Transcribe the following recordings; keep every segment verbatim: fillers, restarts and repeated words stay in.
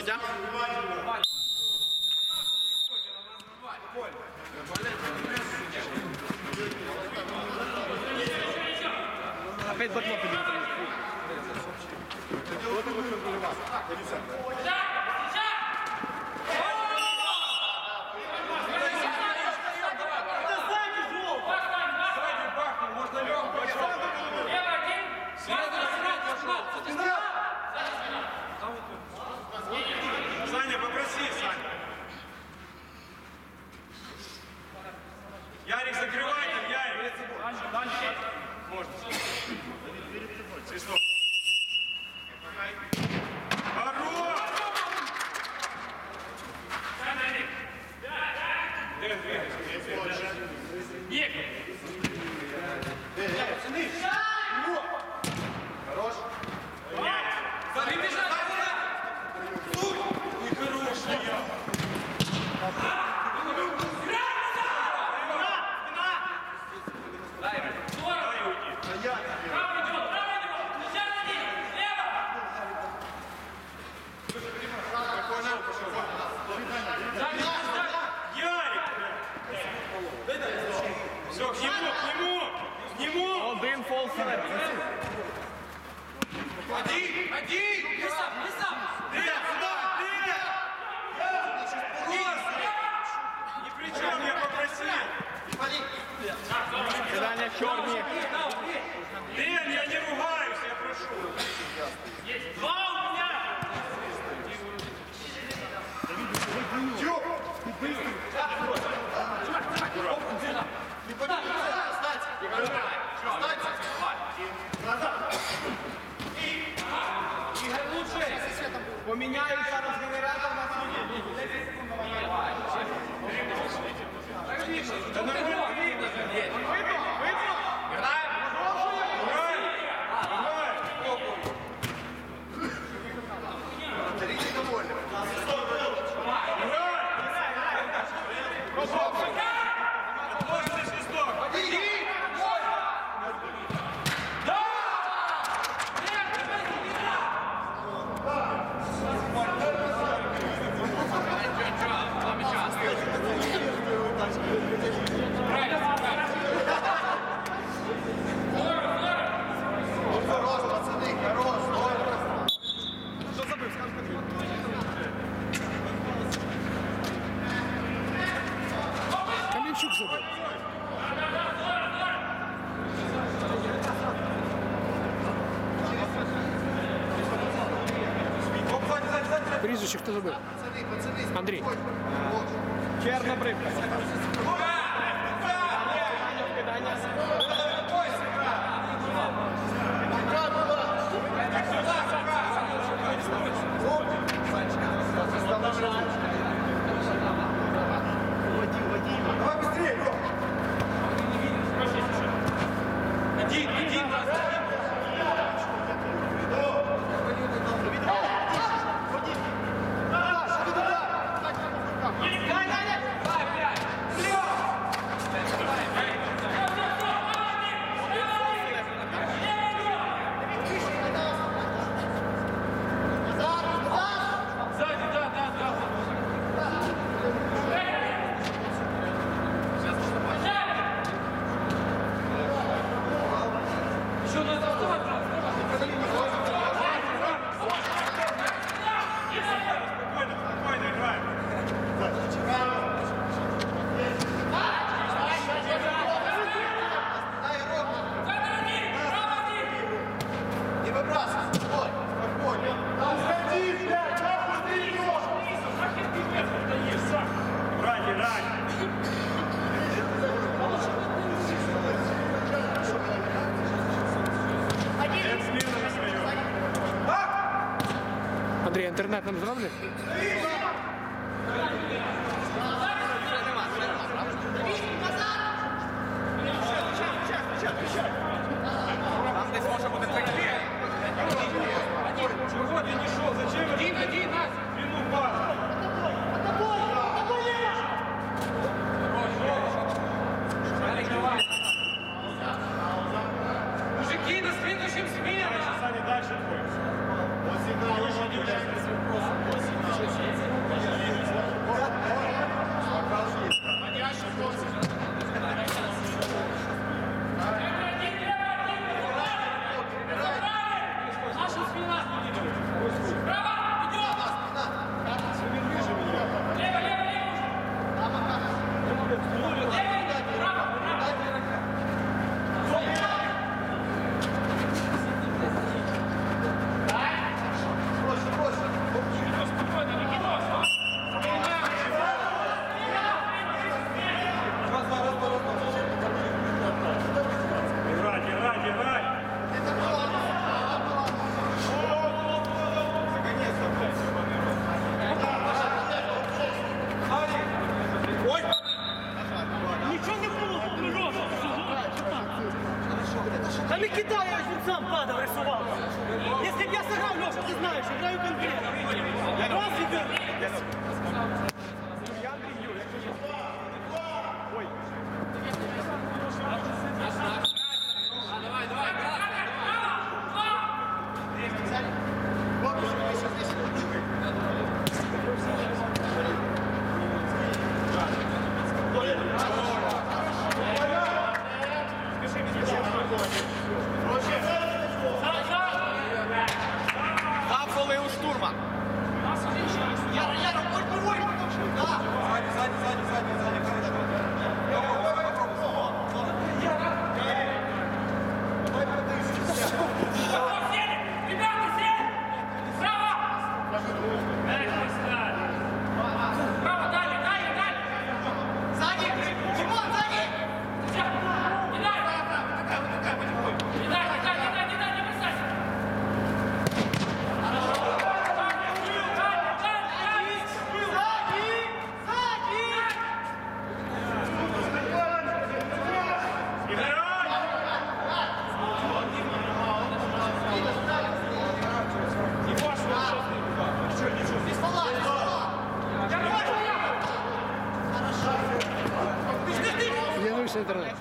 Витя. Опять батло победит. Саня, попроси, Саня. Ярик, закрывай там, Ярик. Дальше, дальше. Можно. Свисток. Хорош! Дэн, двигайся. Нет! Хорош. Смотри, бежать! Все, к нему, к нему, к нему! Один фол вперед. Один, один! Лиса, лиса! Дэн, сюда, Дэн! Ни при чем, я попросил! Кидание черные. Дэн, я не ругаюсь, я прошу! Два у меня! Поменяю зараз генератор на суді. десять секунд. Да нормально! Видно? Видно? Каменчук забыл. Прізвище хто забив? Андрій. Чернобривка. Давай быстрее, Лёх! Один, один, Андрій, інтернет нам зроблять? Там десь може бути такі. Чего ты не шел? Зачем? Один, один, нас! Длину пас. Мужики, на следующем смена! Саня, дальше твой. штурман. Яра, Яра, ой, ой, ой. Да. Сзади, сзади, сзади, сзади, сзади. Ребята, сели! Право! Эх, поставь! Право, далее, далее, далее! Сзади! Тимон, сзади! Все! Не дай! Не дай, не дай, не дай, не дай, не бросайся! Я вийшов інтернет.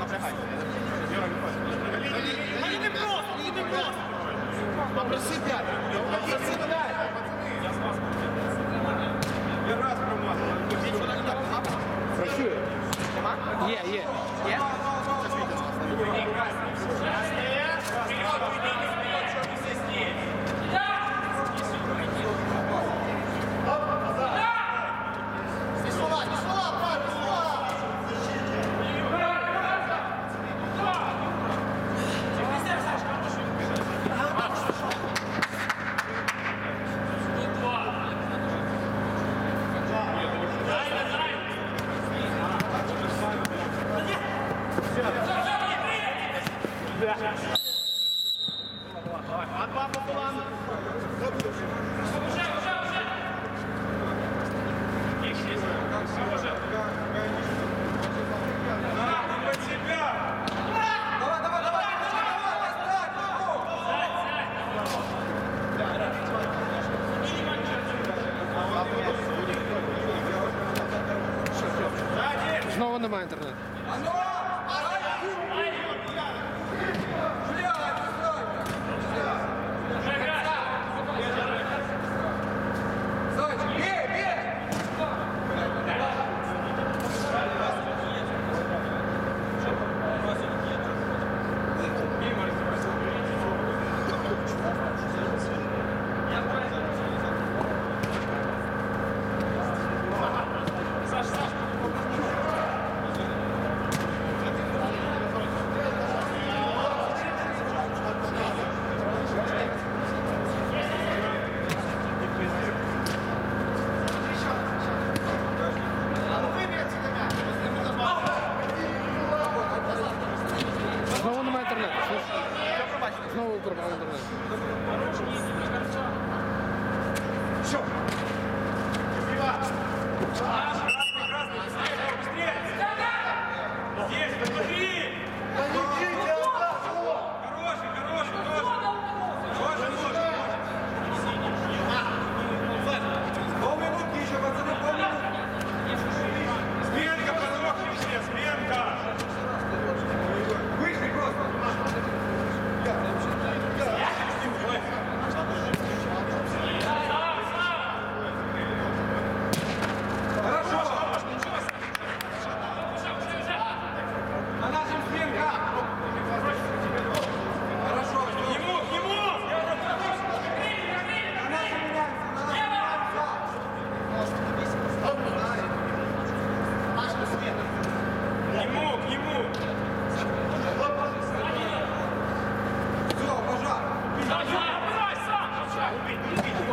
Їдемо просто, їдемо просто. Попроси п'ять. Попроси п'ять. Я раз промазав. Працює. Є, є. Є? Здесь фола, здесь фола, брат, здесь фола. Знову немає інтернету. Знову немає інтернету. Слухай. Знову пропав інтернет. Здесь, посмотри! Хороший, хороший, хороший! Можно, можно! Полминутки еще, пацаны, полминутки! Сменка, подохли все, сменка! Вышли просто! На нашем сменка! Хорошо, к нему, к нему! На нашем меняемся, к нему, к нему! Все, пожар! Давай, сам! Убить, убить его!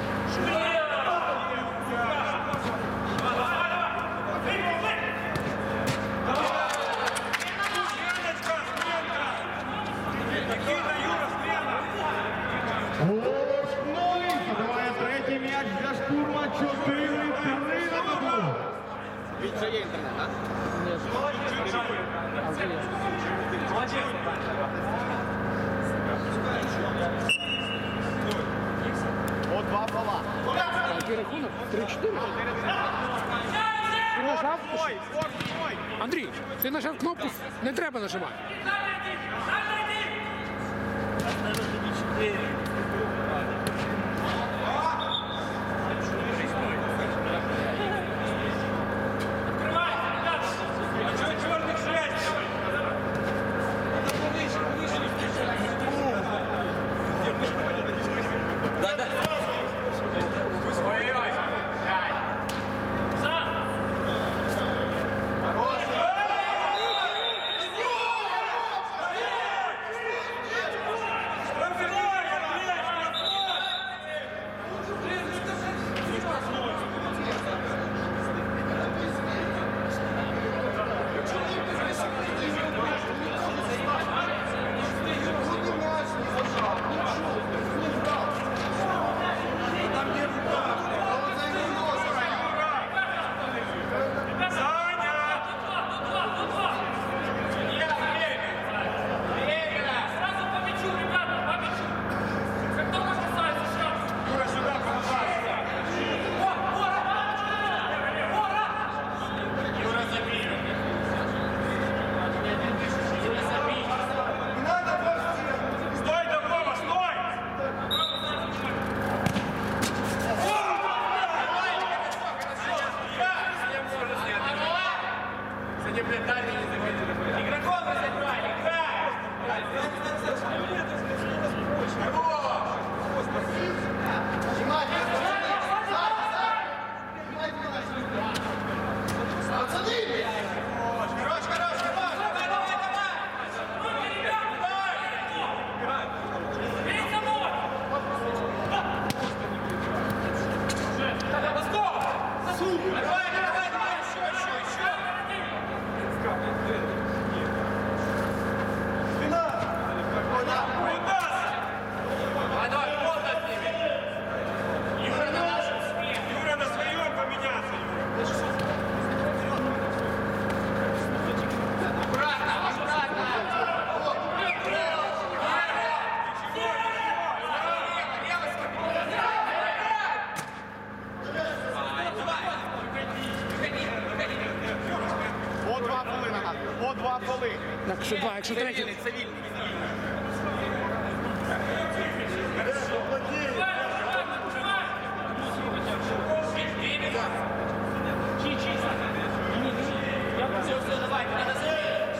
Волошной забиває третій м'яч для штурма. чотири три на табло. Вже є інтернет, так? О, два пола. Який рахунок? три-чотири. Ти нажав? Андрій, ти нажав кнопку, не треба нажимати. Да, да. Якщо два, якщо третій. Це вільний, це вільний. Все, все, давай, надо забить.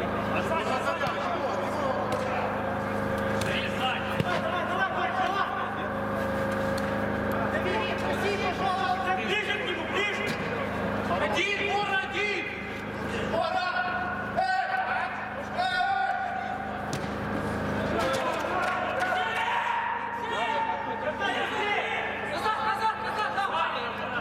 Ближе к нему, ближе! Один, Бора, один! Бора! Назад, назад, назад, давай!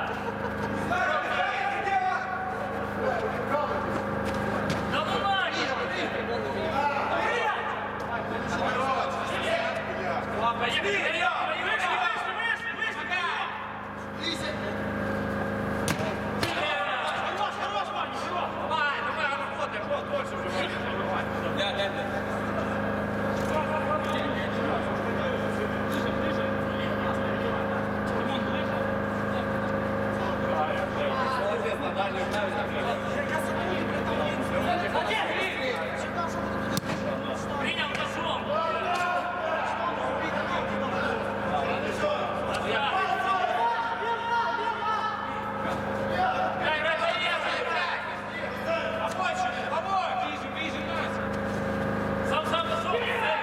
Принял, пошел! Сам, сам, пошел!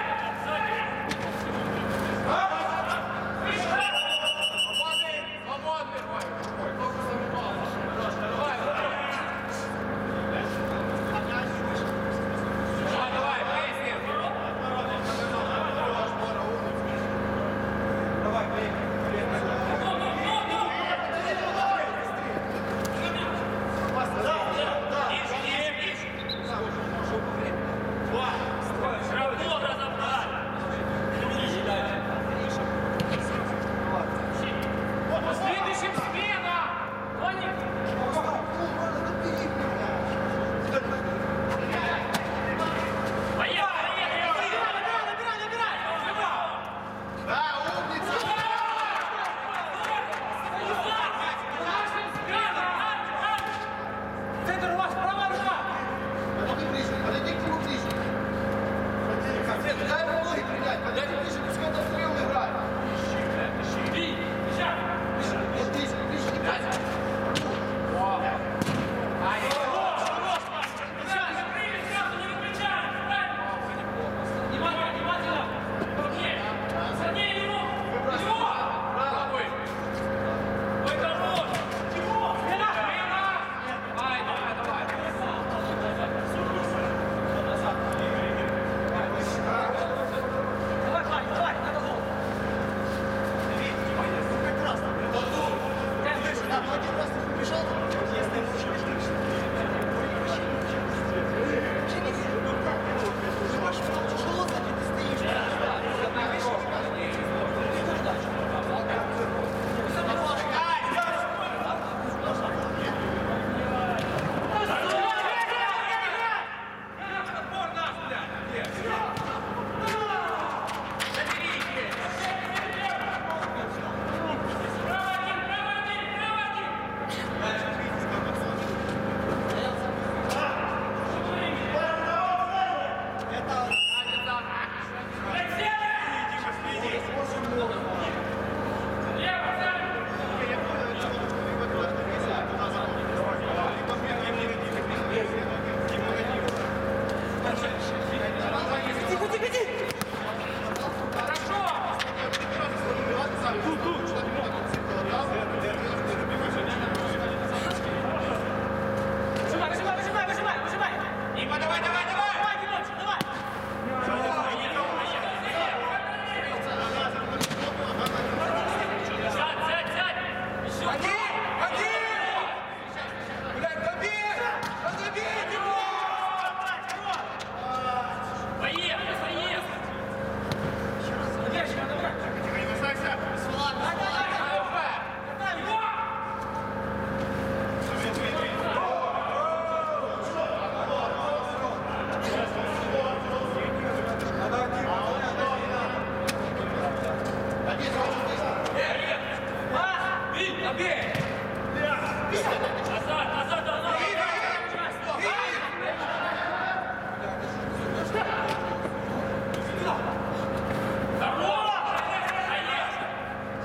Работа забрать! Следующим смена! Понял? Поехали! Центр у вас, правая рука! Дай ему ноги принять, подайте ближе, пускай он стрел играет. Вот ближе, ближе, не пять.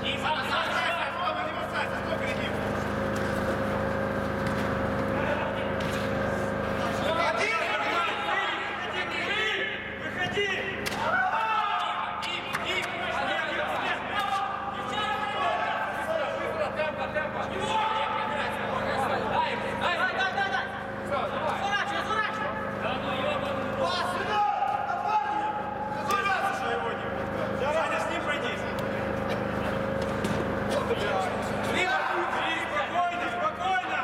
Выходи! Саня, с ним пройдись. Спокойно, спокойно.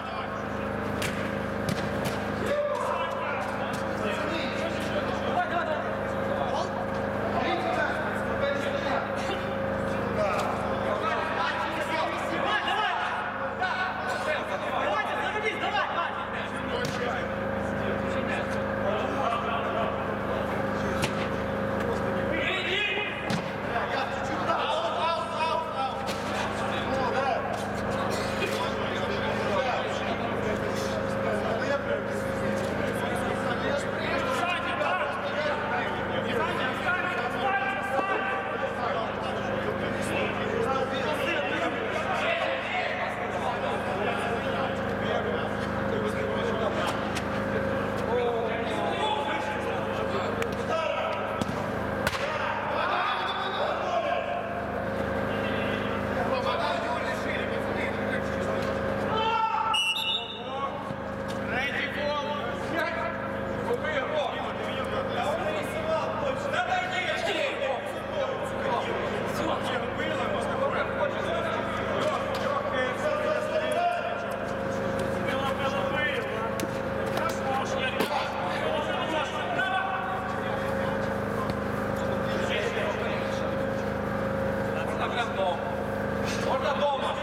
Можно дома.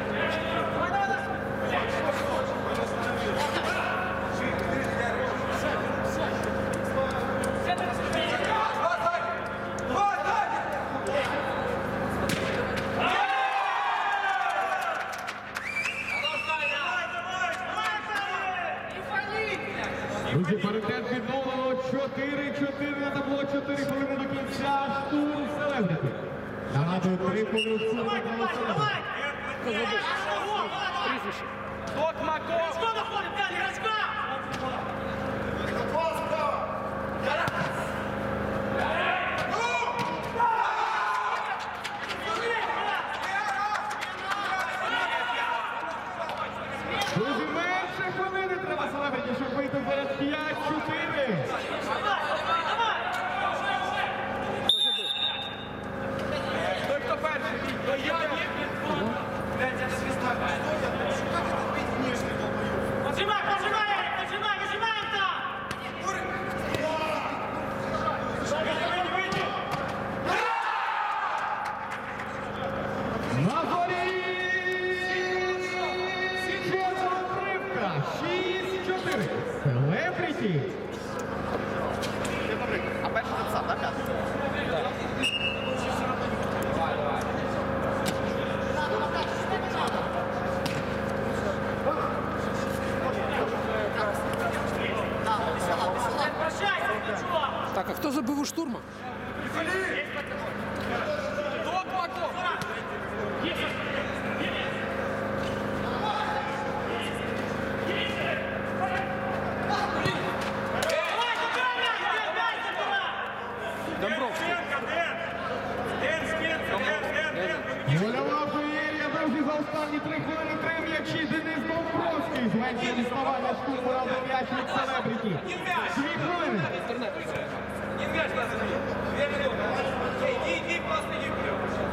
Друзі, паритет відновлено чотири чотири на табло, чотири хвилини до кінця. Штурм Селебріті. Нагадую, три хвилини штурм на табло Селебріті. Прізвище. Друзі, менше хвилини треба Селебріті, щоб вийти вперед. п'ять чотири. Той, хто перший, то я. Поджимай, поджимай, поджимай, нажимаем там! На зорі! Червона тривка. шість чотири. Селебріті. А перший записав, так? Прощайся, чувак! Так, а хто забив у штурма? Домбровський. Дэн, спинка, Дэн, Дэн, Дэн. Гольова феєрія, друзі, за останні три хвилини три м'ячі. Денис Домбровський зменшує відставання штурму на м'яч від Селебріті. Дві хвилини. Не мяч надо. Две минуты. Иди, иди, просто иди вперед.